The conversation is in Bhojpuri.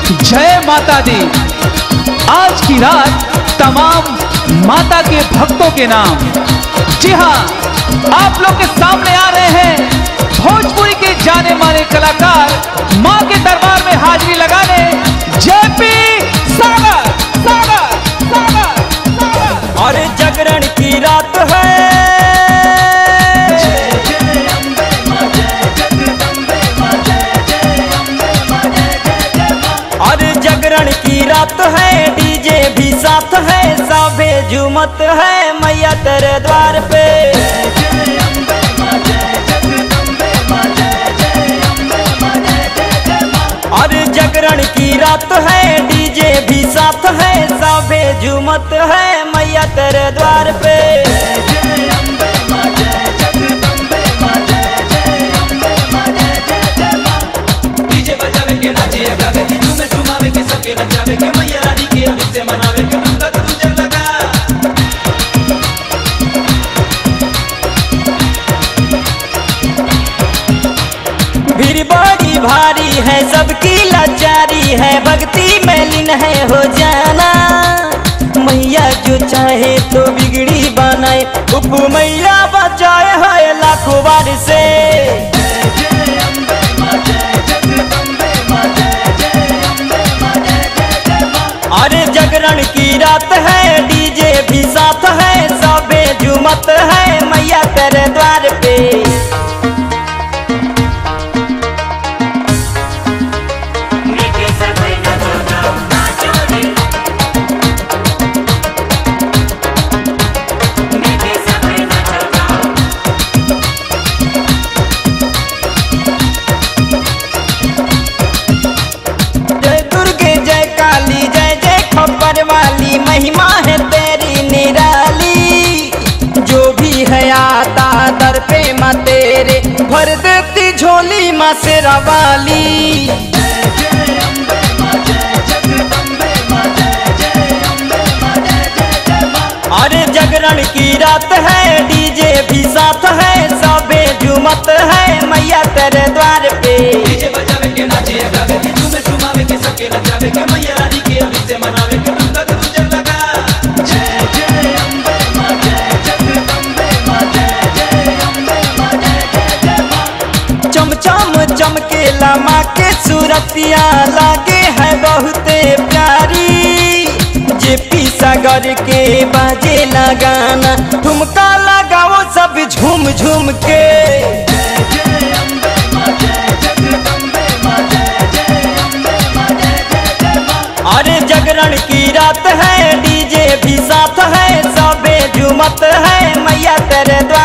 जय माता दी। आज की रात तमाम माता के भक्तों के नाम, जी हाँ, आप लोग के सामने आ रहे हैं भोजपुरी के जाने माने कलाकार मां के दरबार में हाजिरी लगाने जेपी सागर सागर सागर सागर। और जागरण की रात है, और जागरण की रात है, डीजे भी साथ है, सभे झूमत है मैया तेरे द्वार पे। और जागरण की रात है, डीजे भी साथ है, सभे झूमत है मैया तेरे द्वार पे। डीजे बजावे के नाचे गावे के झूमे झुमावे के सबके नचावे के मैया रानी के अभी से मनावे के नंगा तुझे लगा। भीड़ बड़ी भारी है, सबकी लाचारी है, भक्ति में लीन है हो जाना। मैया जो चाहे तो बिगड़ी बनाए, उप मैया बचाए है लाखों बार से। अरे जागरण की रात है, डीजे भी साथ है, सबे झूमत है मैया तेरे द्वार पे। वाली महिमा है तेरी निराली, जो भी है आता दर पे माँ तेरे, भर देती झोली माँ शेरा वाली। अरे जागरण की रात है, डीजे भी साथ है, सबे झूमत है मैया तेरे द्वार पे। डीजे बजावे के नाचे गावे के झूमे झुमावे के सबके नचावे के मैया रानी के अभी से मनावे के नंगा तुझे लगा। जय जय अम्बे मां, जय जगदम्बे मां, जय जय अम्बे मां, जय जय मां। चमचम चमकेला माँ के सूरतिया लागे है बहुते प्यारी। जेपी सागर के बाजे लगाना, ठुमका लगाओ सब झूम झूम के। जय जय अम्बे मां, जय जगदम्बे मां, जय जय अम्बे मां, जय जय मां। अरे जागरण की रात है, डीजे भी साथ है, सबे झूमत है मैया तेरे द्वार।